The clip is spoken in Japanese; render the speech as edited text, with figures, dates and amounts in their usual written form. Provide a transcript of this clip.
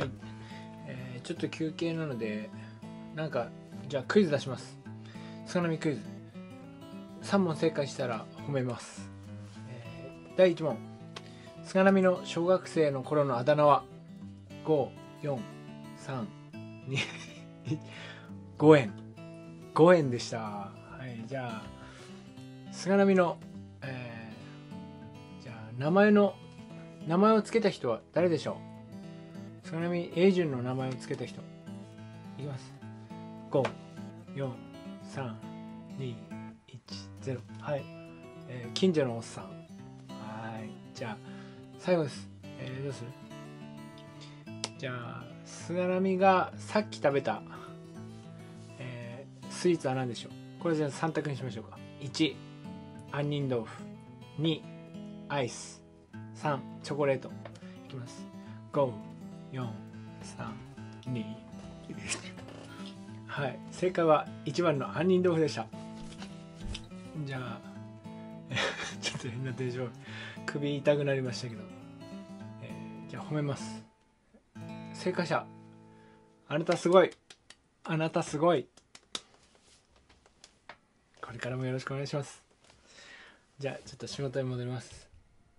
、ちょっと休憩なのでじゃあクイズ出します。菅波クイズ3問正解したら褒めます。第1問、菅波の小学生の頃のあだ名は5、4、3、2、5円5円でした。はい、じゃあ菅波の、じゃあ名前をつけた人は誰でしょう。菅波英順の名前をつけた人いきます。5、4、3、2、1、0。はい、近所のおっさん。はい、じゃあ最後です。どうする？じゃあ菅波がさっき食べた、スイーツは何でしょう。これじゃあ3択にしましょうか。1、杏仁豆腐。2、アイス。3、チョコレート。いきます。5、4、3、2。はい、正解は1番の杏仁豆腐でした。じゃあちょっと変なテンション、首痛くなりましたけど、じゃあ褒めます。正解者、あなたすごい、あなたすごい。これからもよろしくお願いします。じゃあちょっと仕事に戻ります。